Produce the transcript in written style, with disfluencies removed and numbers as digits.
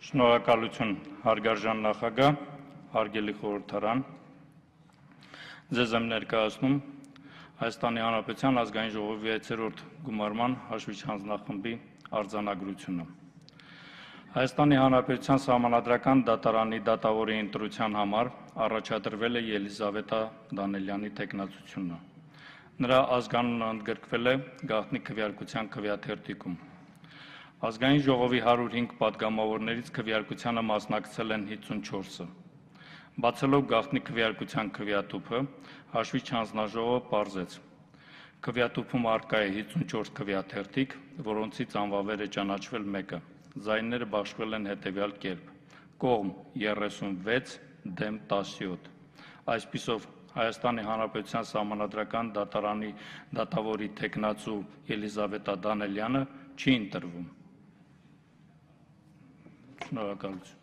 Շնորհակալություն հարգարժան նախագահ, հարգելի խորհրդարան, ձեզ եմ ներկայացնում Հայաստանի Հանրապետության ազգային ժողովի 6-րդ գումարման հաշվիչ հանձնախմբի արձանագրությունը։ Հայաստանի Հանրապետության Սահմանադրական դատարանի դատավորի ընտրության համար առաջադրվել է Ելիզավետա Դանելյանի թեկնածությունը։ Նրա ազգանունը ընդգրկվել է գաղտնի քվեարկության քվեաթերթիկում։ Ազգային ժողովի 105 պատգամավորներից քվեարկությանը մասնակցել են 54-ը։ Բացելով գաղտնի քվեարկության քվեատուփը, հաշվիչ հանձնաժողովը պարզեց. Քվեատուփում առկա է 54 քվեաթերթիկ, որոնցից անվավեր է ճանաչվել մեկը։ Ձայները բաշխվել են հետևյալ կերպ. կողմ 36, դեմ 17։ Այսպիսով Հայաստանի Հանրապետության Սահմանադրական դատարանի դատավորի թեկնածու Ելիզավետա Դանելյանը չի ընտրվում։ Շնորհակալություն։